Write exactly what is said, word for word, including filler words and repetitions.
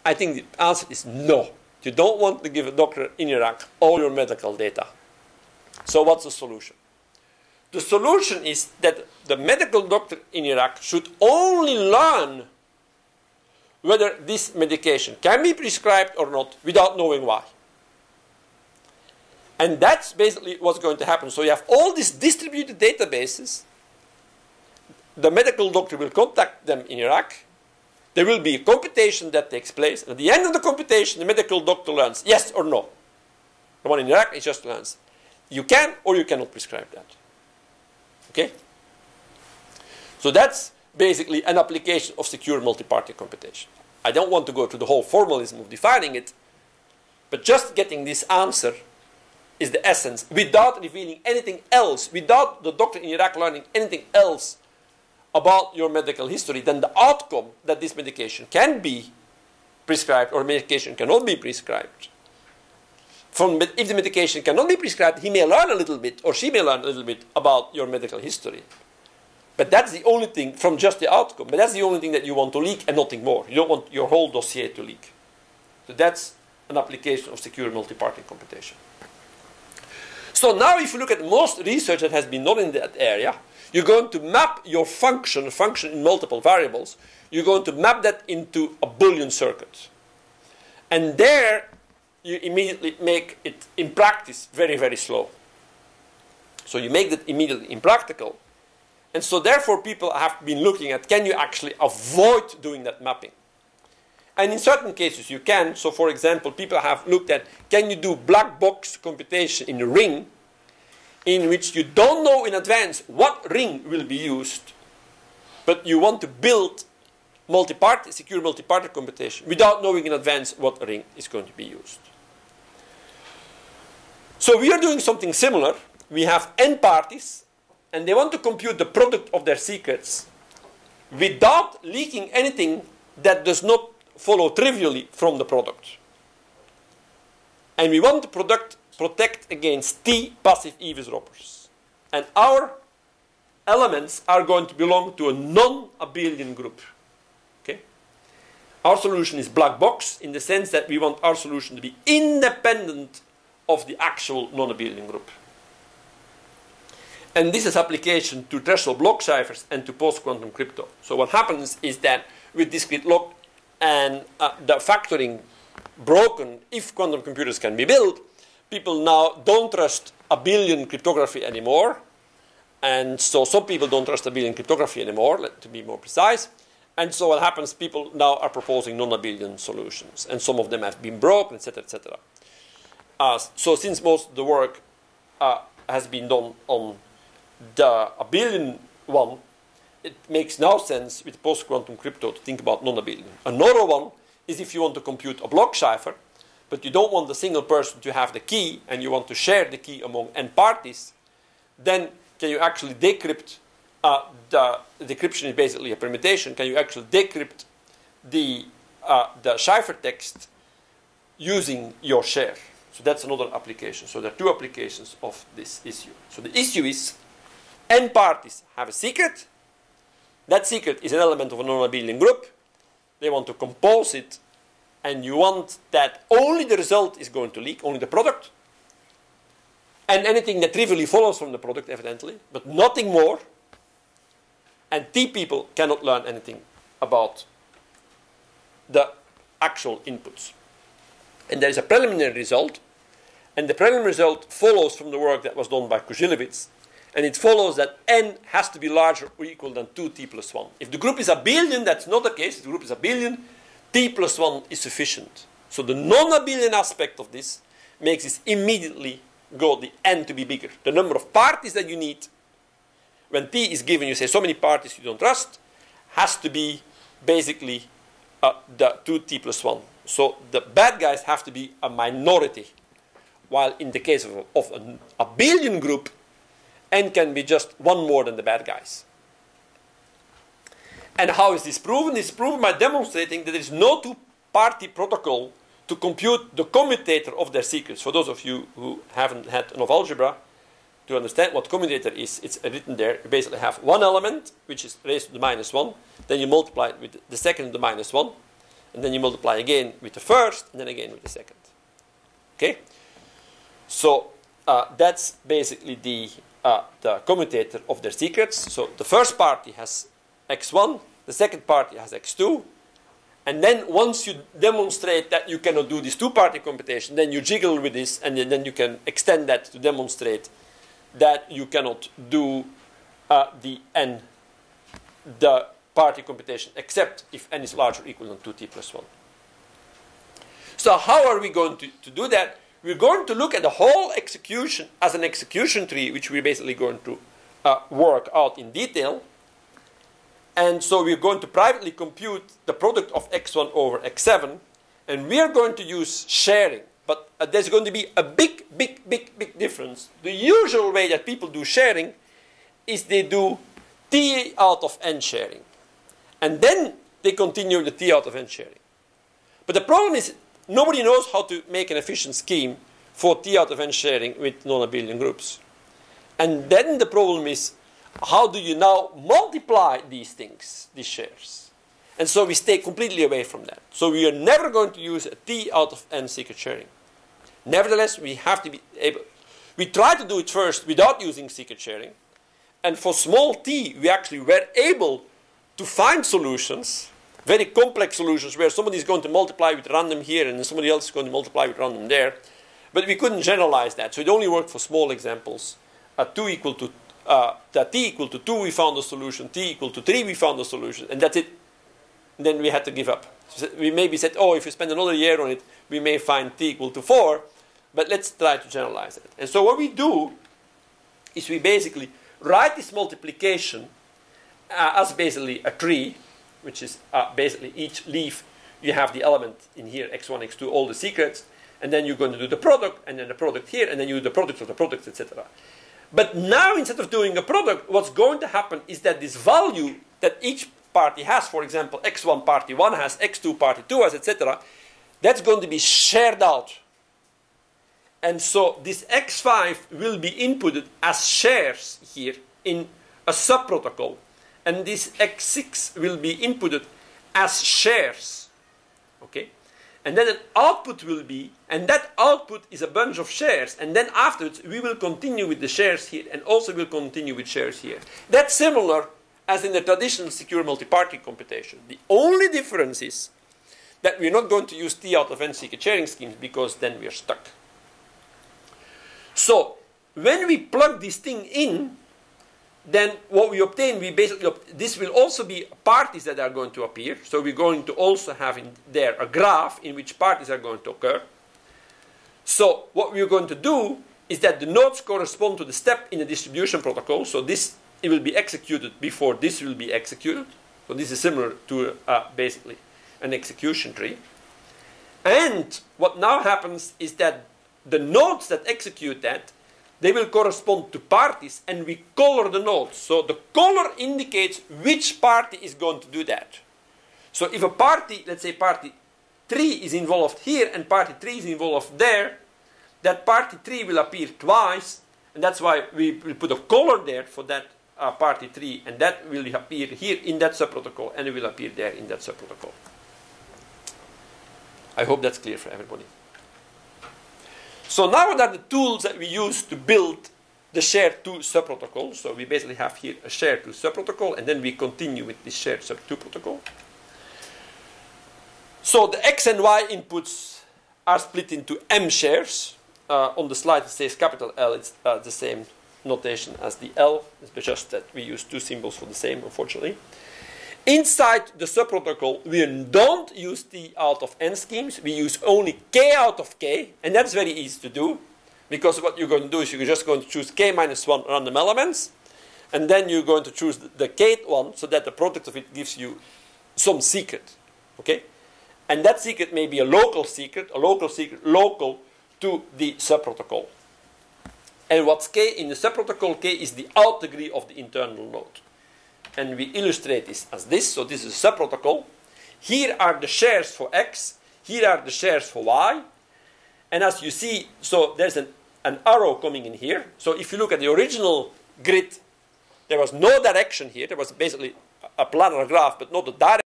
I think the answer is no. You don't want to give a doctor in Iraq all your medical data. So what's the solution? The solution is that the medical doctor in Iraq should only learn whether this medication can be prescribed or not without knowing why. And that's basically what's going to happen. So you have all these distributed databases. The medical doctor will contact them in Iraq. There will be a computation that takes place. And at the end of the computation, the medical doctor learns yes or no. The one in Iraq, it just learns. You can or you cannot prescribe that. Okay? So that's basically an application of secure multi-party computation. I don't want to go through the whole formalism of defining it, but just getting this answer is the essence, without revealing anything else, without the doctor in Iraq learning anything else about your medical history, then the outcome that this medication can be prescribed or medication cannot be prescribed. From, if the medication cannot be prescribed, he may learn a little bit, or she may learn a little bit about your medical history. But that's the only thing from just the outcome. But that's the only thing that you want to leak and nothing more. You don't want your whole dossier to leak. So that's an application of secure multi-party computation. So now if you look at most research that has been done in that area, you're going to map your function, function in multiple variables. You're going to map that into a Boolean circuit. And there you immediately make it in practice very, very slow. So you make that immediately impractical. And so therefore people have been looking at, can you actually avoid doing that mapping? And in certain cases you can. So for example, people have looked at, can you do black box computation in a ring in which you don't know in advance what ring will be used, but you want to build multi-party, secure multi-party computation without knowing in advance what ring is going to be used. So we are doing something similar. We have n parties, and they want to compute the product of their secrets without leaking anything that does not follow trivially from the product. And we want the product protect against T passive eavesdroppers. And our elements are going to belong to a non-abelian group. Okay? Our solution is black box in the sense that we want our solution to be independent of the actual non-abelian group. And this is application to threshold block ciphers and to post-quantum crypto. So what happens is that with discrete log and uh, the factoring broken, if quantum computers can be built, people now don't trust abelian cryptography anymore. And so some people don't trust abelian cryptography anymore, to be more precise. And so what happens, people now are proposing non-abelian solutions. And some of them have been broken, et cetera, et cetera. Uh, so since most of the work uh, has been done on the abelian one, it makes no sense with post-quantum crypto to think about non-abelian. Another one is if you want to compute a block cipher, but you don't want a single person to have the key, and you want to share the key among n parties, then can you actually decrypt, uh, the, the decryption is basically a permutation, can you actually decrypt the, uh, the ciphertext using your share? So that's another application. So there are two applications of this issue. So the issue is n parties have a secret. That secret is an element of a non-abelian group. They want to compose it, and you want that only the result is going to leak, only the product, and anything that trivially follows from the product, evidently, but nothing more. And T people cannot learn anything about the actual inputs. And there is a preliminary result, and the preliminary result follows from the work that was done by Kuжилewicz. And it follows that n has to be larger or equal than two t plus one. If the group is abelian, that's not the case. If the group is abelian, t plus one is sufficient. So the non-abelian aspect of this makes this immediately go the n to be bigger. The number of parties that you need, when t is given, you say so many parties you don't trust, has to be basically uh, the two t plus one. So the bad guys have to be a minority. While in the case of, of an abelian group, n can be just one more than the bad guys. And how is this proven? This is proven by demonstrating that there is no two-party protocol to compute the commutator of their secrets. For those of you who haven't had enough algebra to understand what commutator is, it's written there. You basically have one element, which is raised to the minus one. Then you multiply it with the second to the minus one. and then you multiply again with the first, and then again with the second. Okay? So uh, that's basically the, uh, the commutator of their secrets. So the first party has x one, the second party has x two, and then once you demonstrate that you cannot do this two-party computation, then you jiggle with this, and then you can extend that to demonstrate that you cannot do uh, the n, the party computation, except if n is larger or equal than two t plus one. So how are we going to, to do that? We're going to look at the whole execution as an execution tree, which we're basically going to uh, work out in detail. And so we're going to privately compute the product of x one over x seven, and we're going to use sharing. But uh, there's going to be a big, big, big, big difference. The usual way that people do sharing is they do t out of n sharing. And then they continue the t out of n sharing. But the problem is nobody knows how to make an efficient scheme for t out of n sharing with non-abelian groups. And then the problem is, how do you now multiply these things, these shares? And so we stay completely away from that. So we are never going to use a t out of n secret sharing. Nevertheless, we have to be able. We try to do it first without using secret sharing. And for small t, we actually were able to find solutions, very complex solutions, where somebody is going to multiply with random here and somebody else is going to multiply with random there. But we couldn't generalize that. So it only worked for small examples. At two equal to Uh, that t equal to two, we found a solution. T equal to three, we found a solution. And that's it. And then we had to give up. So we maybe said, oh, if we spend another year on it, we may find t equal to four. But let's try to generalize it. And so what we do is we basically write this multiplication uh, as basically a tree, which is uh, basically each leaf, you have the element in here, x one, x two, all the secrets. And then you're going to do the product, and then the product here, and then you do the product of the products, et cetera. But now, instead of doing a product, what's going to happen is that this value that each party has, for example, x one party one has, x two party two has, et cetera, that's going to be shared out. And so this x five will be inputted as shares here in a subprotocol. And this x six will be inputted as shares. Okay? And then an output will be, and that output is a bunch of shares. And then afterwards, we will continue with the shares here, and also will continue with shares here. That's similar as in the traditional secure multi-party computation. The only difference is that we're not going to use t out of n secret sharing schemes, because then we're stuck. So, when we plug this thing in, then what we obtain, we basically, this will also be parties that are going to appear. So we're going to also have in there a graph in which parties are going to occur. So what we're going to do is that the nodes correspond to the step in the distribution protocol. So this, it will be executed before this will be executed. So this is similar to uh, basically an execution tree. And what now happens is that the nodes that execute that, they will correspond to parties, and we color the nodes. So the color indicates which party is going to do that. So if a party, let's say party three is involved here and party three is involved there, that party three will appear twice, and that's why we will put a color there for that uh, party three, and that will appear here in that subprotocol, and it will appear there in that subprotocol. I hope that's clear for everybody. So now what are the tools that we use to build the shared two subprotocol? So we basically have here a shared two subprotocol, and then we continue with this shared sub two protocol. So the x and y inputs are split into m shares. Uh, on the slide it says capital L. It's uh, the same notation as the L. It's just that we use two symbols for the same, unfortunately. Inside the subprotocol, we don't use t out of n schemes. We use only k out of k, and that's very easy to do, because what you're going to do is you're just going to choose k minus one random elements, and then you're going to choose the, the kth one, so that the product of it gives you some secret. Okay? And that secret may be a local secret, a local secret local to the subprotocol. And what's k in the subprotocol? K is the out degree of the internal node. And we illustrate this as this. So this is a subprotocol. Here are the shares for x. Here are the shares for y. And as you see, so there's an, an arrow coming in here. So if you look at the original grid, there was no direction here. There was basically a planar graph, but not a direct